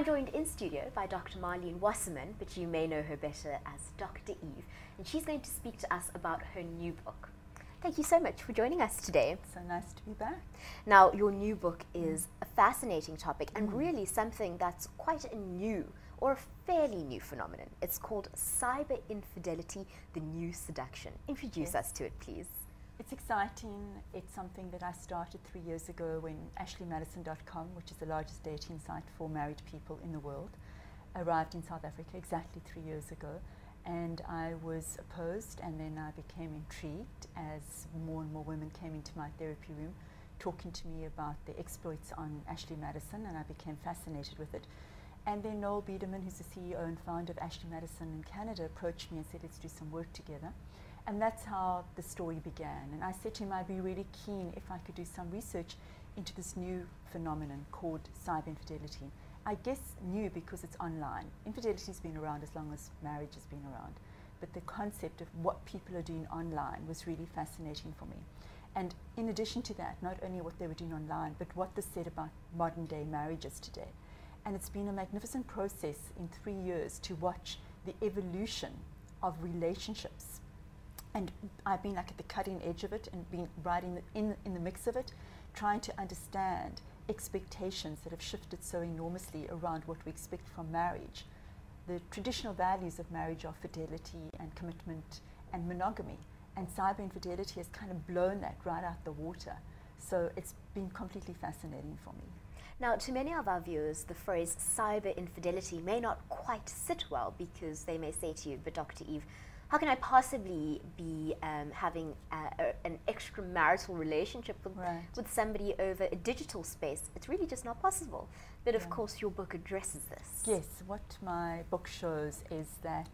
I'm joined in studio by Dr. Marlene Wasserman, but you may know her better as Dr. Eve, and she's going to speak to us about her new book. Thank you so much for joining us today. So nice to be back. Now, your new book is a fascinating topic and really something that's quite a new or a fairly new phenomenon. It's called cyber infidelity, the new seduction. Introduce us to it, please. It's exciting. It's something that I started 3 years ago when AshleyMadison.com, which is the largest dating site for married people in the world, arrived in South Africa exactly 3 years ago. And I was opposed, and then I became intrigued as more and more women came into my therapy room talking to me about the exploits on Ashley Madison, and I became fascinated with it. And then Noel Biederman, who's the CEO and founder of Ashley Madison in Canada, approached me and said, let's do some work together. And that's how the story began. And I said to him, I'd be really keen if I could do some research into this new phenomenon called cyber infidelity. I guess new because it's online. Infidelity's been around as long as marriage has been around. But the concept of what people are doing online was really fascinating for me. And in addition to that, not only what they were doing online, but what this said about modern day marriages today. And it's been a magnificent process in 3 years to watch the evolution of relationships. And I've been like at the cutting edge of it and been right in the mix of it, trying to understand expectations that have shifted so enormously around what we expect from marriage. The traditional values of marriage are fidelity and commitment and monogamy, and cyber infidelity has kind of blown that right out the water. So it's been completely fascinating for me. Now, to many of our viewers, the phrase cyber infidelity may not quite sit well, because they may say to you, but Dr. Eve, how can I possibly be having an extramarital relationship with somebody over a digital space? It's really just not possible. But of course, your book addresses this. Yes, what my book shows is that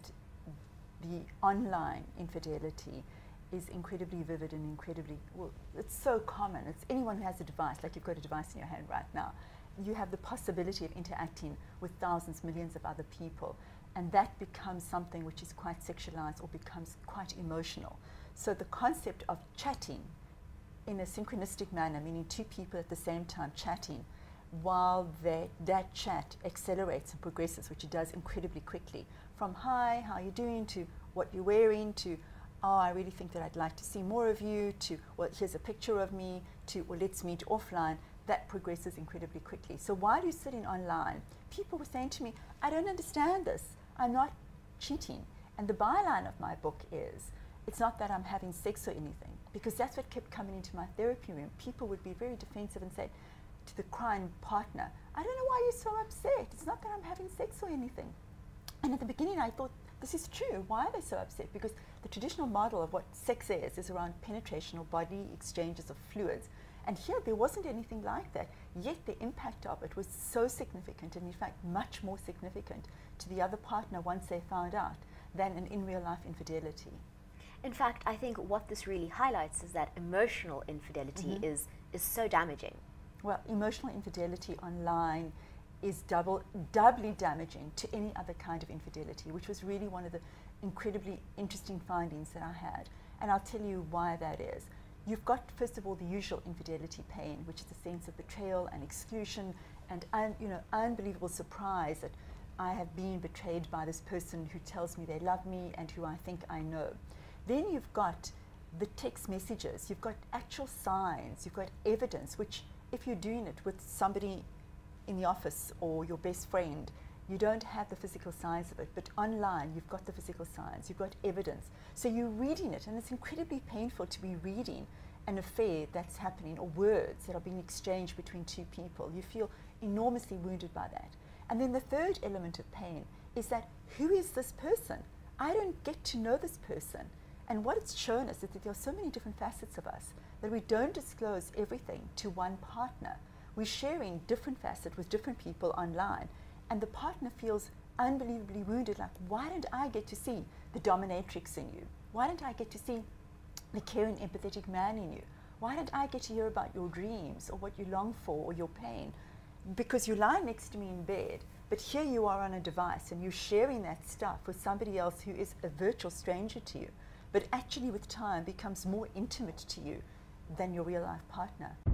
the online infidelity is incredibly vivid and incredibly, well, it's so common. It's anyone who has a device, like you've got a device in your hand right now. You have the possibility of interacting with thousands, millions of other people. And that becomes something which is quite sexualized or becomes quite emotional. So the concept of chatting in a synchronistic manner, meaning two people at the same time chatting, while that chat accelerates and progresses, which it does incredibly quickly, from hi, how are you doing, to what you're wearing, to oh, I really think that I'd like to see more of you, to well, here's a picture of me, to well, let's meet offline. That progresses incredibly quickly. So while you're sitting online, people were saying to me, I don't understand this. I'm not cheating. And the byline of my book is, it's not that I'm having sex or anything, because that's what kept coming into my therapy room. People would be very defensive and say to the crying partner, I don't know why you're so upset. It's not that I'm having sex or anything. And at the beginning I thought, this is true. Why are they so upset? Because the traditional model of what sex is around penetration or body exchanges of fluids. And here there wasn't anything like that, yet the impact of it was so significant, and in fact much more significant to the other partner once they found out than an in real life infidelity. In fact, I think what this really highlights is that emotional infidelity is so damaging. Well, emotional infidelity online is doubly damaging to any other kind of infidelity, which was really one of the incredibly interesting findings that I had. And I'll tell you why that is. You've got, first of all, the usual infidelity pain, which is the sense of betrayal and exclusion and unbelievable surprise that I have been betrayed by this person who tells me they love me and who I think I know. Then you've got the text messages, you've got actual signs, you've got evidence, which if you're doing it with somebody in the office or your best friend, you don't have the physical signs of it, but online you've got the physical signs, you've got evidence. So you're reading it, and it's incredibly painful to be reading an affair that's happening, or words that are being exchanged between two people. You feel enormously wounded by that. And then the third element of pain is that, who is this person? I don't get to know this person. And what it's shown us is that there are so many different facets of us that we don't disclose everything to one partner. We're sharing different facets with different people online. And the partner feels unbelievably wounded, like, why don't I get to see the dominatrix in you? Why don't I get to see the caring, empathetic man in you? Why don't I get to hear about your dreams or what you long for or your pain? Because you lie next to me in bed, but here you are on a device and you're sharing that stuff with somebody else who is a virtual stranger to you, but actually with time becomes more intimate to you than your real life partner.